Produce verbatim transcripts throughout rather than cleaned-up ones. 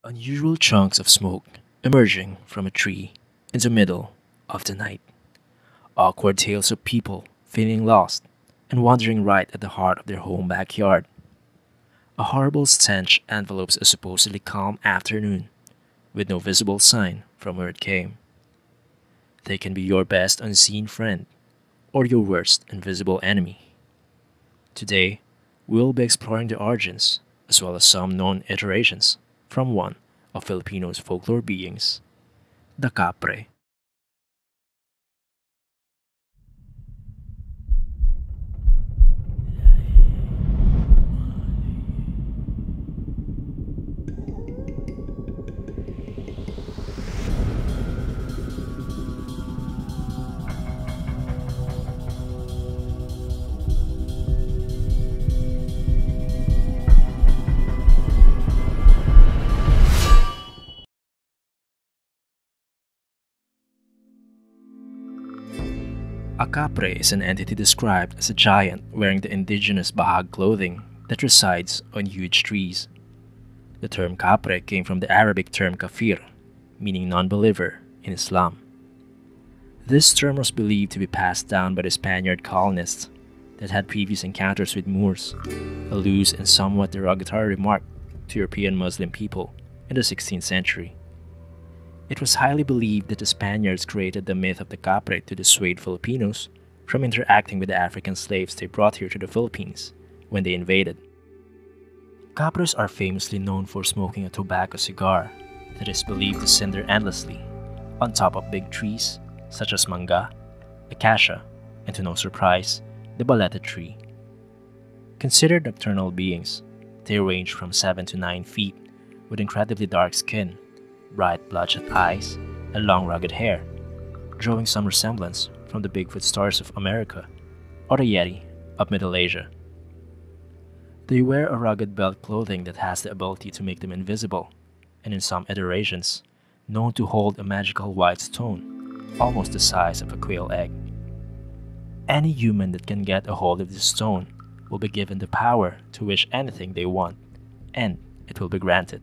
Unusual chunks of smoke emerging from a tree in the middle of the night. Awkward tales of people feeling lost and wandering right at the heart of their home backyard. A horrible stench envelopes a supposedly calm afternoon with no visible sign from where it came. They can be your best unseen friend or your worst invisible enemy. Today, we'll be exploring the origins as well as some known iterations from one of Filipinos' folklore beings, the Capre. A Capre is an entity described as a giant wearing the indigenous Bahag clothing that resides on huge trees. The term Capre came from the Arabic term kafir, meaning non-believer in Islam. This term was believed to be passed down by the Spaniard colonists that had previous encounters with Moors, a loose and somewhat derogatory remark to European Muslim people in the sixteenth century. It was highly believed that the Spaniards created the myth of the Capre to dissuade Filipinos from interacting with the African slaves they brought here to the Philippines when they invaded. Capres are famously known for smoking a tobacco cigar that is believed to cinder endlessly on top of big trees such as manga, acacia, and to no surprise, the balete tree. Considered nocturnal beings, they range from seven to nine feet with incredibly dark skin, bright bloodshot eyes, and long rugged hair, drawing some resemblance from the Bigfoot stars of America or the Yeti of Middle Asia. They wear a rugged belt clothing that has the ability to make them invisible, and in some iterations, known to hold a magical white stone, almost the size of a quail egg. Any human that can get a hold of this stone will be given the power to wish anything they want, and it will be granted.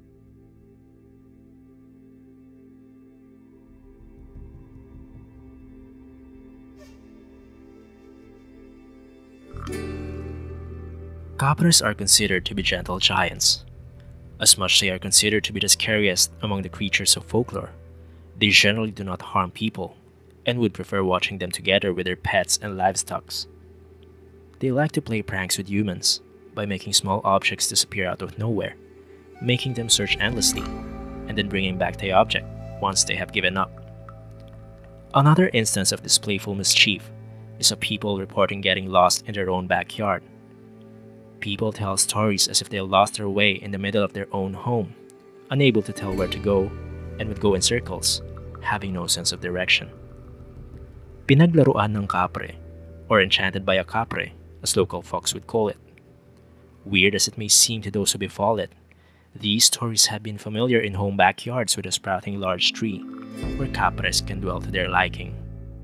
Capres are considered to be gentle giants. As much they are considered to be the scariest among the creatures of folklore, they generally do not harm people and would prefer watching them together with their pets and livestock. They like to play pranks with humans by making small objects disappear out of nowhere, making them search endlessly, and then bringing back the object once they have given up. Another instance of this playful mischief is of people reporting getting lost in their own backyard. People tell stories as if they lost their way in the middle of their own home, unable to tell where to go, and would go in circles, having no sense of direction. Pinaglaruan ng Capre, or enchanted by a Capre, as local folks would call it. Weird as it may seem to those who befall it, these stories have been familiar in home backyards with a sprouting large tree, where Capres can dwell to their liking.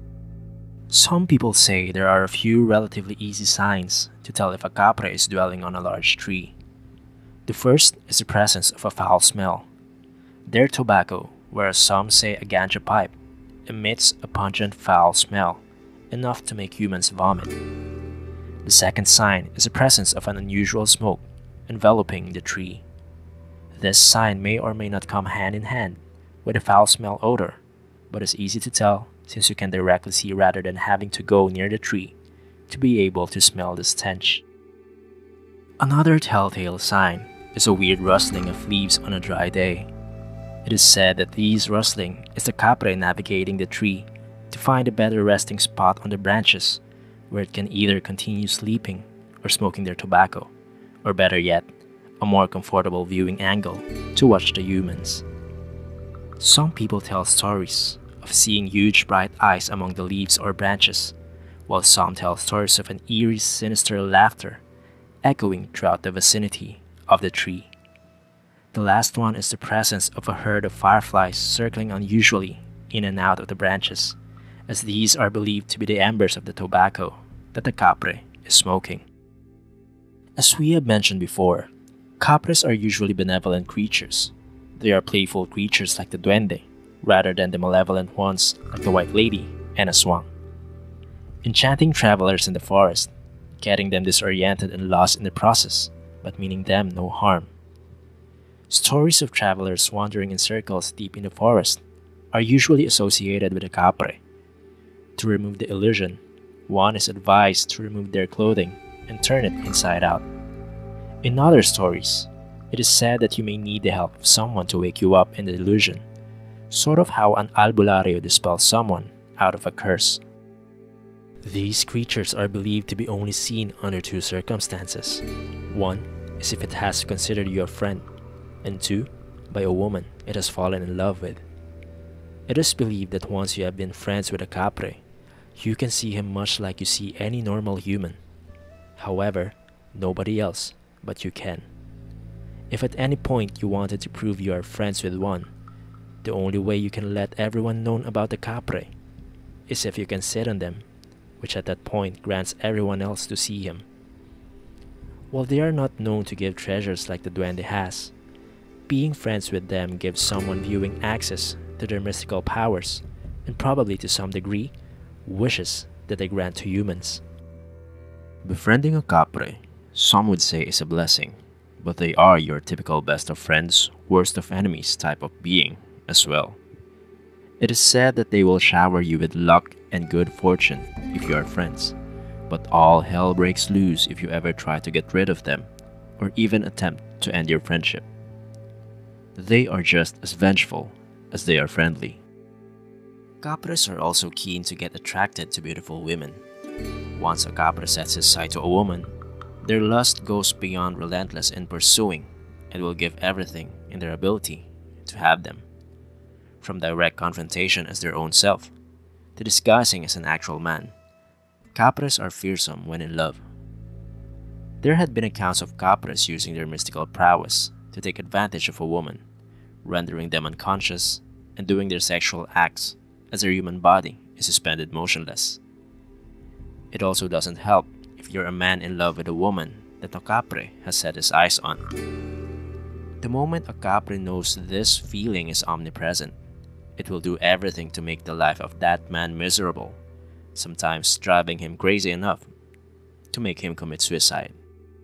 Some people say there are a few relatively easy signs to tell if a Capre is dwelling on a large tree. The first is the presence of a foul smell. Their tobacco, whereas some say a ganja pipe, emits a pungent foul smell, enough to make humans vomit. The second sign is the presence of an unusual smoke enveloping the tree. This sign may or may not come hand in hand with a foul smell odor, but is easy to tell since you can directly see rather than having to go near the tree to be able to smell the stench. Another telltale sign is a weird rustling of leaves on a dry day. It is said that this rustling is the Capre navigating the tree to find a better resting spot on the branches where it can either continue sleeping or smoking their tobacco, or better yet, a more comfortable viewing angle to watch the humans. Some people tell stories of seeing huge bright eyes among the leaves or branches, while some tell stories of an eerie, sinister laughter echoing throughout the vicinity of the tree. The last one is the presence of a herd of fireflies circling unusually in and out of the branches, as these are believed to be the embers of the tobacco that the Capre is smoking. As we have mentioned before, Capres are usually benevolent creatures. They are playful creatures like the duende, rather than the malevolent ones like the white lady and aswang. Enchanting travelers in the forest, getting them disoriented and lost in the process, but meaning them no harm. Stories of travelers wandering in circles deep in the forest are usually associated with a kapre. To remove the illusion, one is advised to remove their clothing and turn it inside out. In other stories, it is said that you may need the help of someone to wake you up in the illusion, sort of how an albularyo dispels someone out of a curse. These creatures are believed to be only seen under two circumstances. One is if it has considered you a friend, and two, by a woman it has fallen in love with. It is believed that once you have been friends with a kapre, you can see him much like you see any normal human. However, nobody else but you can. If at any point you wanted to prove you are friends with one, the only way you can let everyone know about the kapre is if you can sit on them, which at that point grants everyone else to see him. While they are not known to give treasures like the duende has, being friends with them gives someone viewing access to their mystical powers, and probably to some degree, wishes that they grant to humans. Befriending a kapre, some would say, is a blessing, but they are your typical best of friends, worst of enemies type of being as well. It is said that they will shower you with luck and good fortune if you are friends, but all hell breaks loose if you ever try to get rid of them or even attempt to end your friendship. They are just as vengeful as they are friendly. Kapres are also keen to get attracted to beautiful women. Once a kapre sets his sight to a woman, their lust goes beyond relentless in pursuing and will give everything in their ability to have them. From direct confrontation as their own self, to disguising as an actual man, kapres are fearsome when in love. There had been accounts of kapres using their mystical prowess to take advantage of a woman, rendering them unconscious and doing their sexual acts as their human body is suspended motionless. It also doesn't help if you're a man in love with a woman that a kapre has set his eyes on. The moment a kapre knows this feeling is omnipresent, it will do everything to make the life of that man miserable, sometimes driving him crazy enough to make him commit suicide.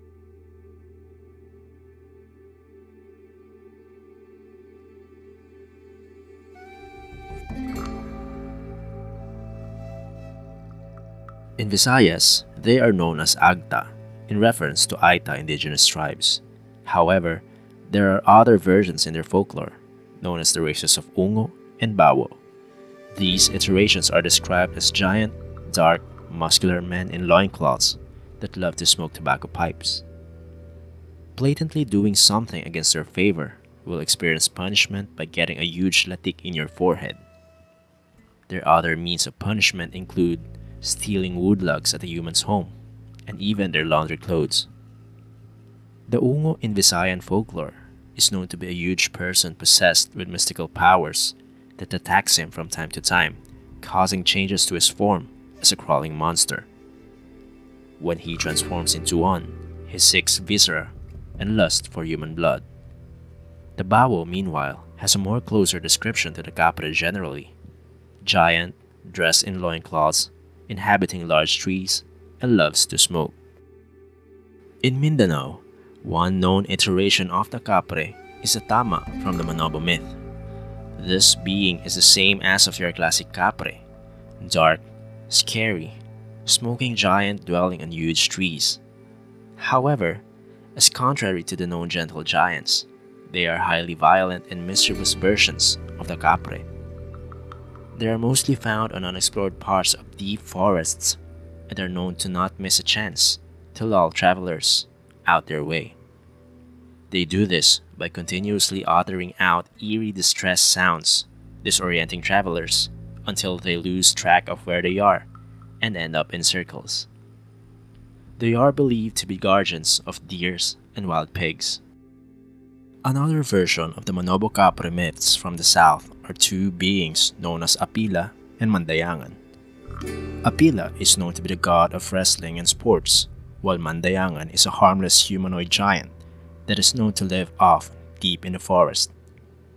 In Visayas, they are known as Agta, in reference to Aita indigenous tribes. However, there are other versions in their folklore, known as the races of Ungo and Bawo. These iterations are described as giant, dark, muscular men in loincloths that love to smoke tobacco pipes. Blatantly doing something against their favor will experience punishment by getting a huge latik in your forehead. Their other means of punishment include stealing wood logs at a human's home, and even their laundry clothes. The Ungo in Visayan folklore is known to be a huge person possessed with mystical powers that attacks him from time to time, causing changes to his form as a crawling monster. When he transforms into one, he seeks viscera and lust for human blood. The Bawo, meanwhile, has a more closer description to the kapre generally: giant, dressed in loincloths, inhabiting large trees, and loves to smoke. In Mindanao, one known iteration of the kapre is a tama from the Manobo myth. This being is the same as of your classic kapre: dark, scary, smoking giant dwelling on huge trees. However, as contrary to the known gentle giants, they are highly violent and mischievous versions of the kapre. They are mostly found on unexplored parts of deep forests and are known to not miss a chance to lull travelers out their way. They do this by continuously uttering out eerie distress sounds, disorienting travelers until they lose track of where they are and end up in circles. They are believed to be guardians of deers and wild pigs. Another version of the Manobo kapre myths from the south are two beings known as Apila and Mandayangan. Apila is known to be the god of wrestling and sports, while Mandayangan is a harmless humanoid giant that is known to live off deep in the forest.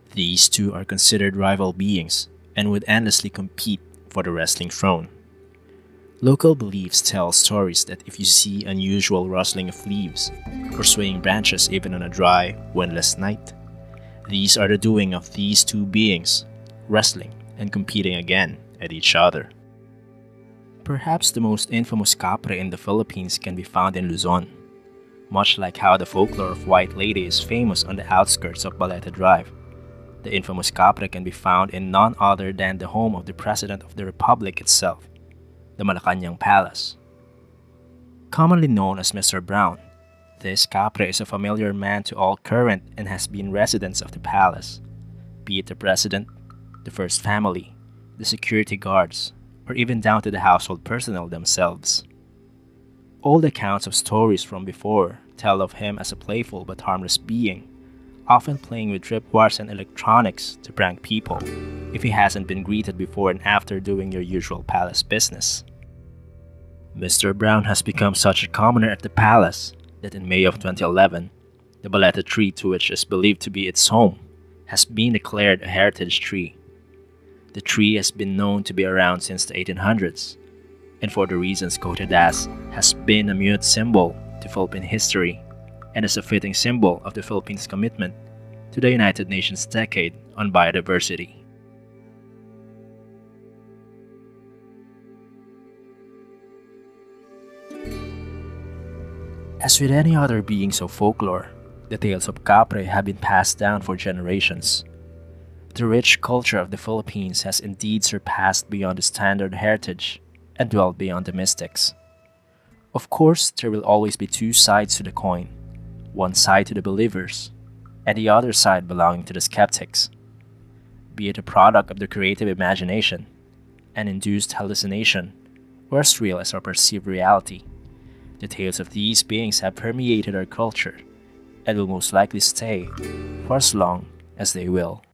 These two are considered rival beings and would endlessly compete for the wrestling throne. Local beliefs tell stories that if you see unusual rustling of leaves or swaying branches even on a dry, windless night, these are the doing of these two beings, wrestling and competing again at each other. Perhaps the most infamous kapre in the Philippines can be found in Luzon, much like how the folklore of White Lady is famous on the outskirts of Baleta Drive. The infamous kapre can be found in none other than the home of the President of the Republic itself, the Malacañang Palace. Commonly known as Mister Brown, this kapre is a familiar man to all current and has been residents of the palace, be it the President, the First Family, the security guards, or even down to the household personnel themselves. Old accounts of stories from before tell of him as a playful but harmless being, often playing with tripwires and electronics to prank people if he hasn't been greeted before and after doing your usual palace business. Mister Brown has become such a commoner at the palace that in May of twenty eleven, the baleta tree, to which is believed to be its home, has been declared a heritage tree. The tree has been known to be around since the eighteen hundreds, and for the reasons quoted as, has been a mute symbol to Philippine history and is a fitting symbol of the Philippines' commitment to the United Nations Decade on Biodiversity. As with any other beings of folklore, the tales of kapre have been passed down for generations. The rich culture of the Philippines has indeed surpassed beyond the standard heritage and dwelled beyond the mystics. Of course, there will always be two sides to the coin, one side to the believers, and the other side belonging to the skeptics. Be it a product of the creative imagination, an induced hallucination, or as real as our perceived reality, the tales of these beings have permeated our culture and will most likely stay for as long as they will.